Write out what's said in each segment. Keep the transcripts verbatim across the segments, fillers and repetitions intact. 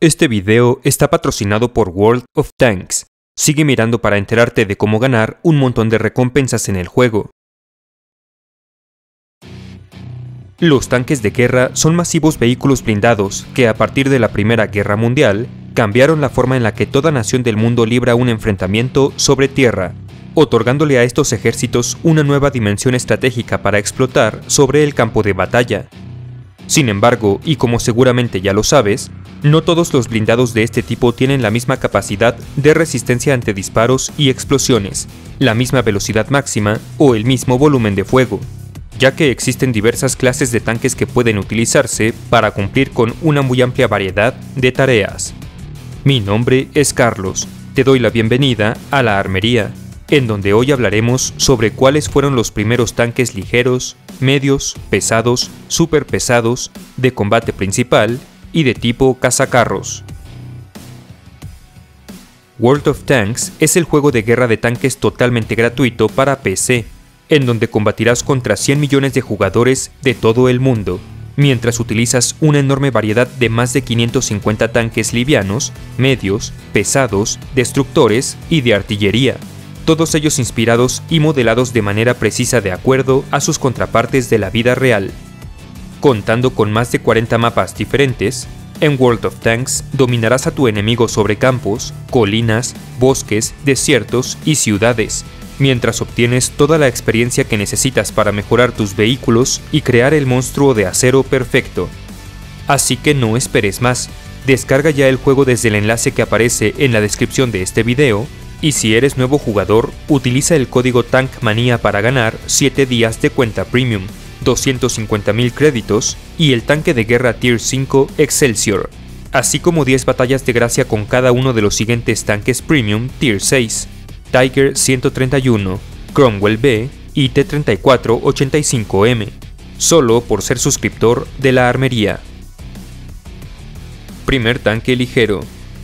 Este video está patrocinado por World of Tanks. Sigue mirando para enterarte de cómo ganar un montón de recompensas en el juego. Los tanques de guerra son masivos vehículos blindados que a partir de la Primera Guerra Mundial cambiaron la forma en la que toda nación del mundo libra un enfrentamiento sobre tierra, otorgándole a estos ejércitos una nueva dimensión estratégica para explotar sobre el campo de batalla. Sin embargo, y como seguramente ya lo sabes, no todos los blindados de este tipo tienen la misma capacidad de resistencia ante disparos y explosiones, la misma velocidad máxima o el mismo volumen de fuego, ya que existen diversas clases de tanques que pueden utilizarse para cumplir con una muy amplia variedad de tareas. Mi nombre es Carlos, te doy la bienvenida a la Armería, en donde hoy hablaremos sobre cuáles fueron los primeros tanques ligeros, medios, pesados, super pesados, de combate principal y de tipo cazacarros. World of Tanks es el juego de guerra de tanques totalmente gratuito para P C, en donde combatirás contra cien millones de jugadores de todo el mundo, mientras utilizas una enorme variedad de más de quinientos cincuenta tanques livianos, medios, pesados, destructores y de artillería, todos ellos inspirados y modelados de manera precisa de acuerdo a sus contrapartes de la vida real. Contando con más de cuarenta mapas diferentes, en World of Tanks dominarás a tu enemigo sobre campos, colinas, bosques, desiertos y ciudades, mientras obtienes toda la experiencia que necesitas para mejorar tus vehículos y crear el monstruo de acero perfecto. Así que no esperes más, descarga ya el juego desde el enlace que aparece en la descripción de este video, y si eres nuevo jugador, utiliza el código TANKMANIA para ganar siete días de cuenta premium, doscientos cincuenta mil créditos y el tanque de guerra Tier cinco Excelsior, así como diez batallas de gracia con cada uno de los siguientes tanques premium Tier seis, Tiger ciento treinta y uno, Cromwell B y T treinta y cuatro ochenta y cinco M, solo por ser suscriptor de la Armería. Primer tanque ligero.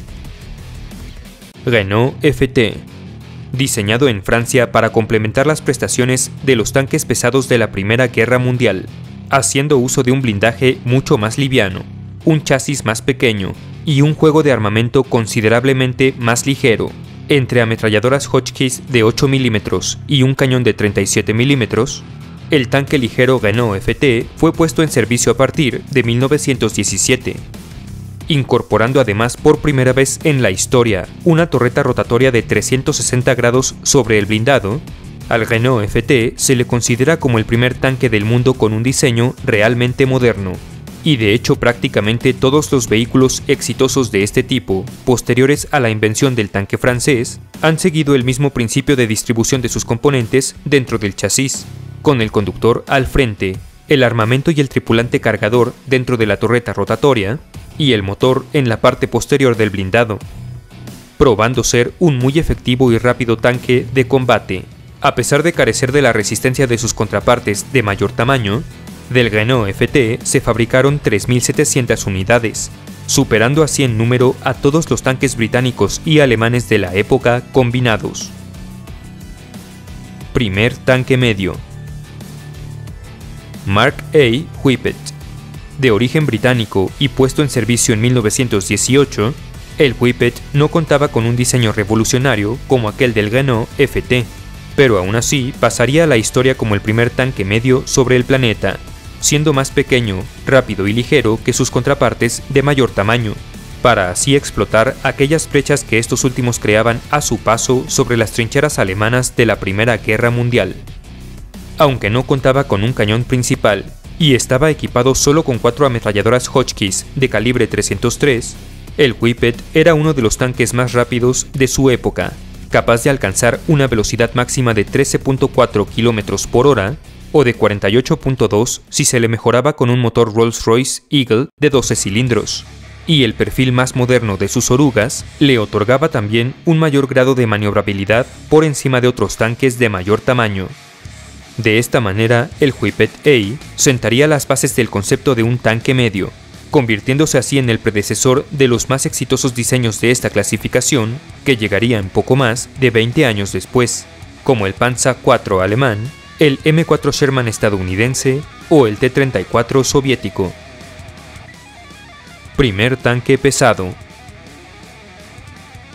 Renault F T. Diseñado en Francia para complementar las prestaciones de los tanques pesados de la Primera Guerra Mundial, haciendo uso de un blindaje mucho más liviano, un chasis más pequeño y un juego de armamento considerablemente más ligero. Entre ametralladoras Hotchkiss de ocho milímetros y un cañón de treinta y siete milímetros, el tanque ligero Renault F T fue puesto en servicio a partir de mil novecientos diecisiete. Incorporando además por primera vez en la historia una torreta rotatoria de trescientos sesenta grados sobre el blindado, al Renault F T se le considera como el primer tanque del mundo con un diseño realmente moderno, y de hecho prácticamente todos los vehículos exitosos de este tipo, posteriores a la invención del tanque francés, han seguido el mismo principio de distribución de sus componentes dentro del chasis, con el conductor al frente, el armamento y el tripulante cargador dentro de la torreta rotatoria, y el motor en la parte posterior del blindado, probando ser un muy efectivo y rápido tanque de combate. A pesar de carecer de la resistencia de sus contrapartes de mayor tamaño, del Renault F T se fabricaron tres mil setecientas unidades, superando así en número a todos los tanques británicos y alemanes de la época combinados. Primer tanque medio. Mark A. Whippet. De origen británico y puesto en servicio en mil novecientos dieciocho, el Whippet no contaba con un diseño revolucionario como aquel del Renault F T, pero aún así pasaría a la historia como el primer tanque medio sobre el planeta, siendo más pequeño, rápido y ligero que sus contrapartes de mayor tamaño, para así explotar aquellas brechas que estos últimos creaban a su paso sobre las trincheras alemanas de la Primera Guerra Mundial. Aunque no contaba con un cañón principal, y estaba equipado solo con cuatro ametralladoras Hotchkiss de calibre trescientos tres, el Whippet era uno de los tanques más rápidos de su época, capaz de alcanzar una velocidad máxima de trece punto cuatro kilómetros por hora o de cuarenta y ocho punto dos si se le mejoraba con un motor Rolls-Royce Eagle de doce cilindros, y el perfil más moderno de sus orugas le otorgaba también un mayor grado de maniobrabilidad por encima de otros tanques de mayor tamaño. De esta manera, el Whippet A sentaría las bases del concepto de un tanque medio, convirtiéndose así en el predecesor de los más exitosos diseños de esta clasificación, que llegaría en poco más de veinte años después, como el Panzer cuatro alemán, el M cuatro Sherman estadounidense o el T treinta y cuatro soviético. Primer tanque pesado.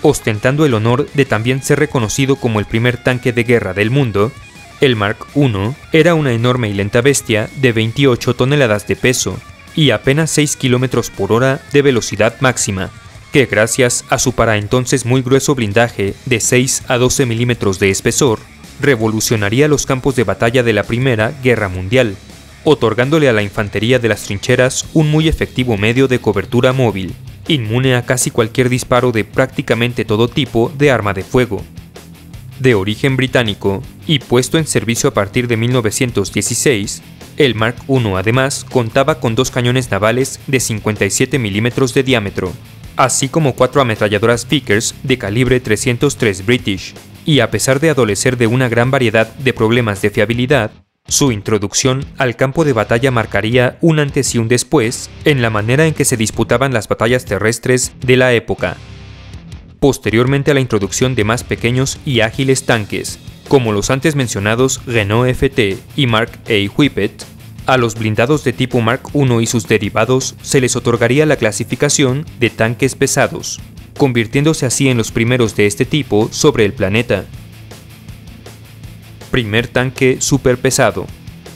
ostentando el honor de también ser reconocido como el primer tanque de guerra del mundo, el Mark uno era una enorme y lenta bestia de veintiocho toneladas de peso y apenas seis kilómetros por hora de velocidad máxima, que gracias a su para entonces muy grueso blindaje de seis a doce milímetros de espesor, revolucionaría los campos de batalla de la Primera Guerra Mundial, otorgándole a la infantería de las trincheras un muy efectivo medio de cobertura móvil, inmune a casi cualquier disparo de prácticamente todo tipo de arma de fuego. De origen británico y puesto en servicio a partir de mil novecientos dieciséis, el Mark uno además contaba con dos cañones navales de cincuenta y siete milímetros de diámetro, así como cuatro ametralladoras Vickers de calibre trescientos tres British, y a pesar de adolecer de una gran variedad de problemas de fiabilidad, su introducción al campo de batalla marcaría un antes y un después en la manera en que se disputaban las batallas terrestres de la época. Posteriormente a la introducción de más pequeños y ágiles tanques, como los antes mencionados Renault F T y Mark A. Whippet, a los blindados de tipo Mark uno y sus derivados se les otorgaría la clasificación de tanques pesados, convirtiéndose así en los primeros de este tipo sobre el planeta. Primer tanque superpesado.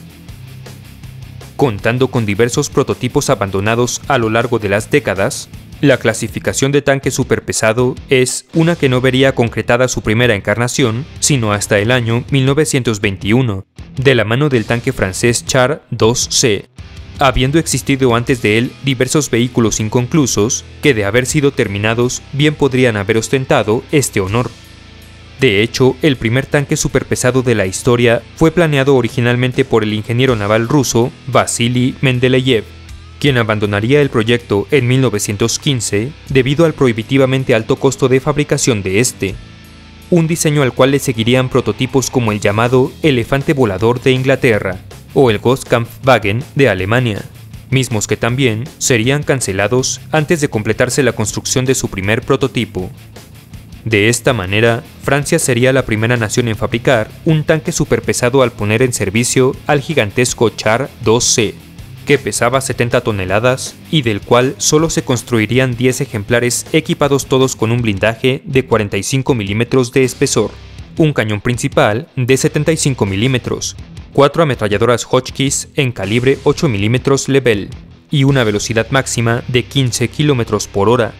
Contando con diversos prototipos abandonados a lo largo de las décadas, la clasificación de tanque superpesado es una que no vería concretada su primera encarnación sino hasta el año mil novecientos veintiuno, de la mano del tanque francés Char dos C, habiendo existido antes de él diversos vehículos inconclusos que, de haber sido terminados, bien podrían haber ostentado este honor. De hecho, el primer tanque superpesado de la historia fue planeado originalmente por el ingeniero naval ruso Vasily Mendeleev, quien abandonaría el proyecto en mil novecientos quince debido al prohibitivamente alto costo de fabricación de este, un diseño al cual le seguirían prototipos como el llamado Elefante Volador de Inglaterra o el Großkampfwagen de Alemania, mismos que también serían cancelados antes de completarse la construcción de su primer prototipo. De esta manera, Francia sería la primera nación en fabricar un tanque superpesado al poner en servicio al gigantesco Char dos C, que pesaba setenta toneladas y del cual solo se construirían diez ejemplares equipados todos con un blindaje de cuarenta y cinco milímetros de espesor, un cañón principal de setenta y cinco milímetros, cuatro ametralladoras Hotchkiss en calibre ocho milímetros Lebel y una velocidad máxima de quince kilómetros por hora.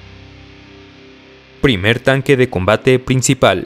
Primer tanque de combate principal.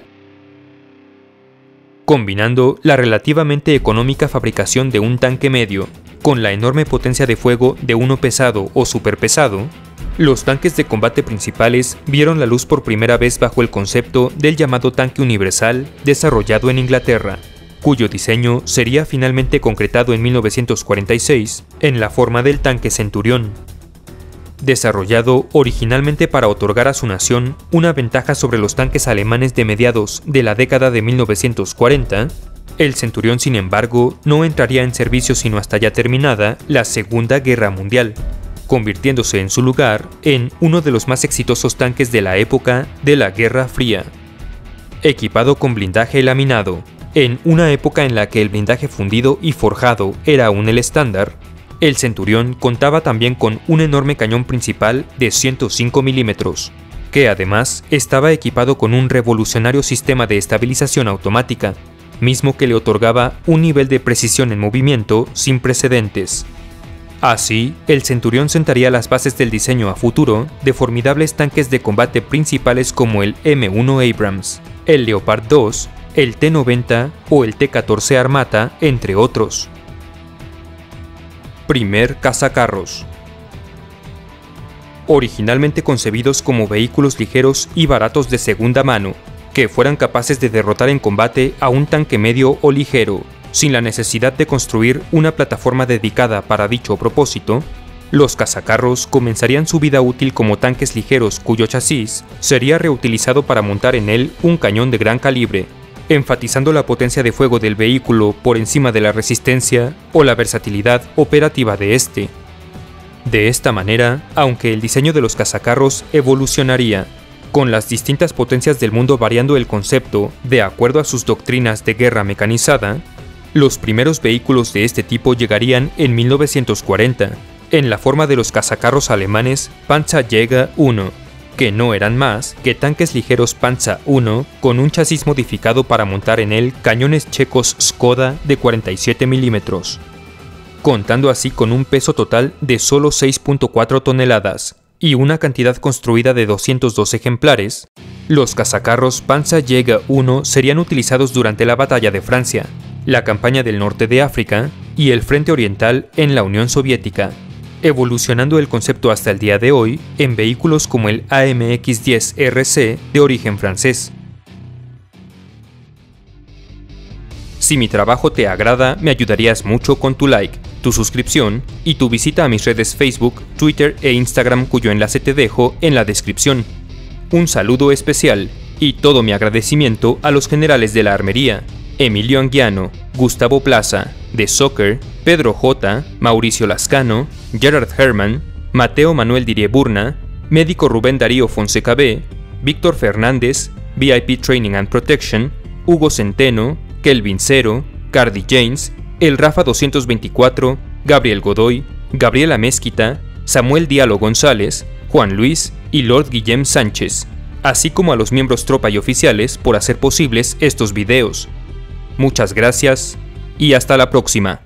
Combinando la relativamente económica fabricación de un tanque medio con la enorme potencia de fuego de uno pesado o superpesado, los tanques de combate principales vieron la luz por primera vez bajo el concepto del llamado tanque universal desarrollado en Inglaterra, cuyo diseño sería finalmente concretado en mil novecientos cuarenta y seis en la forma del tanque Centurión. Desarrollado originalmente para otorgar a su nación una ventaja sobre los tanques alemanes de mediados de la década de mil novecientos cuarenta, el Centurión, sin embargo, no entraría en servicio sino hasta ya terminada la Segunda Guerra Mundial, convirtiéndose en su lugar en uno de los más exitosos tanques de la época de la Guerra Fría. Equipado con blindaje laminado, en una época en la que el blindaje fundido y forjado era aún el estándar, el Centurión contaba también con un enorme cañón principal de ciento cinco milímetros, que además estaba equipado con un revolucionario sistema de estabilización automática, mismo que le otorgaba un nivel de precisión en movimiento sin precedentes. Así, el Centurión sentaría las bases del diseño a futuro de formidables tanques de combate principales como el M uno Abrams, el Leopard dos, el T noventa o el T catorce Armata, entre otros. Primer cazacarros. Originalmente concebidos como vehículos ligeros y baratos de segunda mano, que fueran capaces de derrotar en combate a un tanque medio o ligero, sin la necesidad de construir una plataforma dedicada para dicho propósito, los cazacarros comenzarían su vida útil como tanques ligeros cuyo chasis sería reutilizado para montar en él un cañón de gran calibre, enfatizando la potencia de fuego del vehículo por encima de la resistencia o la versatilidad operativa de este. De esta manera, aunque el diseño de los cazacarros evolucionaría, con las distintas potencias del mundo variando el concepto de acuerdo a sus doctrinas de guerra mecanizada, los primeros vehículos de este tipo llegarían en mil novecientos cuarenta, en la forma de los cazacarros alemanes Panzerjäger uno, que no eran más que tanques ligeros Panzer uno con un chasis modificado para montar en él cañones checos Škoda de cuarenta y siete milímetros, contando así con un peso total de solo seis punto cuatro toneladas y una cantidad construida de doscientos dos ejemplares. Los cazacarros Panzerjäger uno serían utilizados durante la Batalla de Francia, la campaña del norte de África y el frente oriental en la Unión Soviética, evolucionando el concepto hasta el día de hoy en vehículos como el A M X diez R C de origen francés. Si mi trabajo te agrada, me ayudarías mucho con tu like, tu suscripción y tu visita a mis redes Facebook, Twitter e Instagram, cuyo enlace te dejo en la descripción. Un saludo especial y todo mi agradecimiento a los generales de la armería, Emilio Anguiano, Gustavo Plaza, de Soccer, Pedro J., Mauricio Lascano, Gerard Herman, Mateo Manuel Dirieburna, médico Rubén Darío Fonseca B., Víctor Fernández, V I P Training and Protection, Hugo Centeno, Kelvin Cero, Cardi James, El Rafa doscientos veinticuatro, Gabriel Godoy, Gabriela Mezquita, Samuel Diallo González, Juan Luis y Lord Guillem Sánchez, así como a los miembros tropa y oficiales por hacer posibles estos videos. Muchas gracias y hasta la próxima.